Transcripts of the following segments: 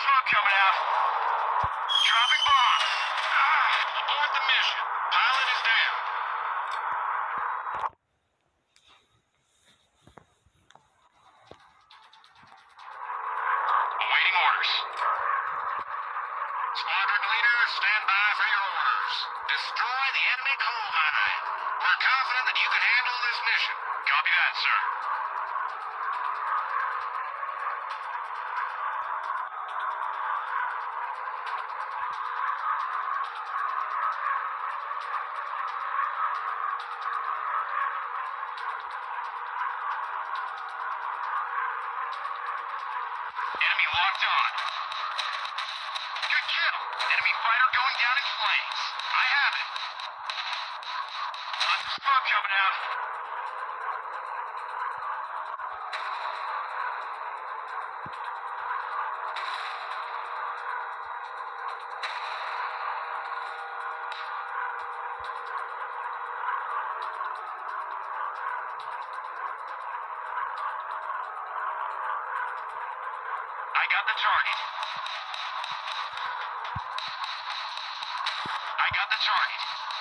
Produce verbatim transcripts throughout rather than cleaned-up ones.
smoke coming out. Dropping bombs. Ah, abort the mission. Pilot is down. Awaiting orders. Squadron leader, stand by for your orders. Destroy the enemy coal mine. We're confident that you can handle this mission. Copy that, sir. Enemy locked on. Good kill. Enemy fighter going down in flames. I have it. Lots of smoke coming out. I got the target. I got the target.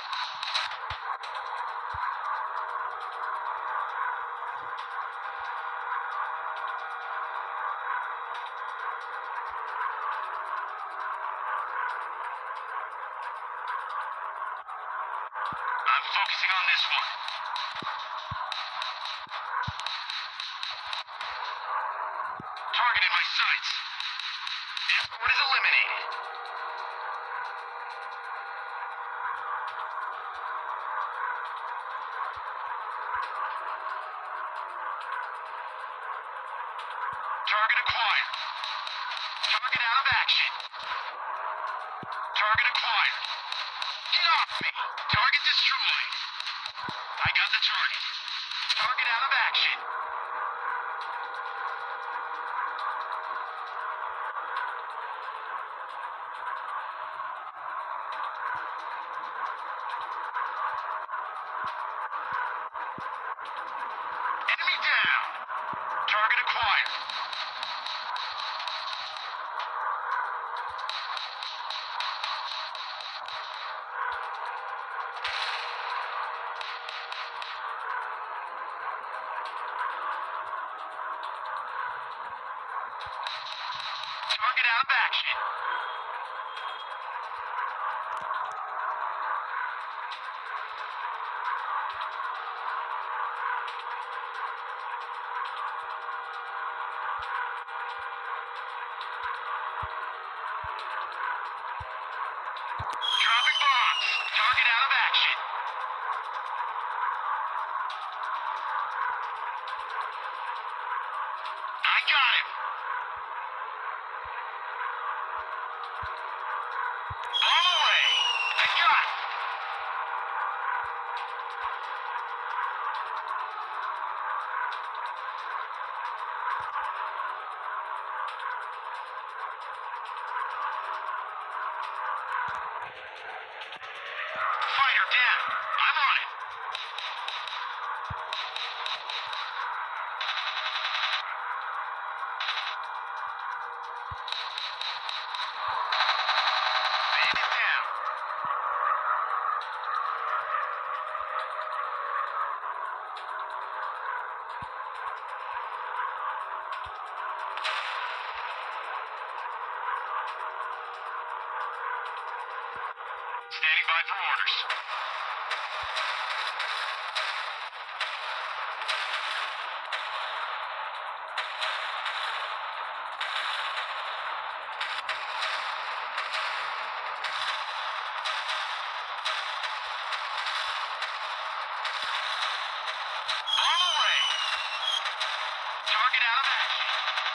I'm focusing on this one. Target in my sights. Escort is eliminated. Target acquired. Target out of action. Target acquired. Get off me. Target destroyed. I got the target. Target out of action. Enemy down. Target acquired. Target out of action. Dropping bombs. Target out of action. I got him. Bomb away. I got him. Fighter down. I'm on it. Bandit down. Standing by for orders. Bomb away. Target out of action.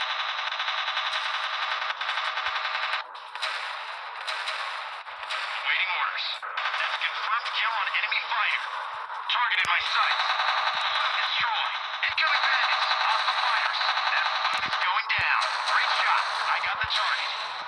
Awaiting orders. That's a confirmed kill on enemy fighter. Target in my sights. Destroy. Incoming bandits. Hostile fighters. That is going down. Great shot. I got the target.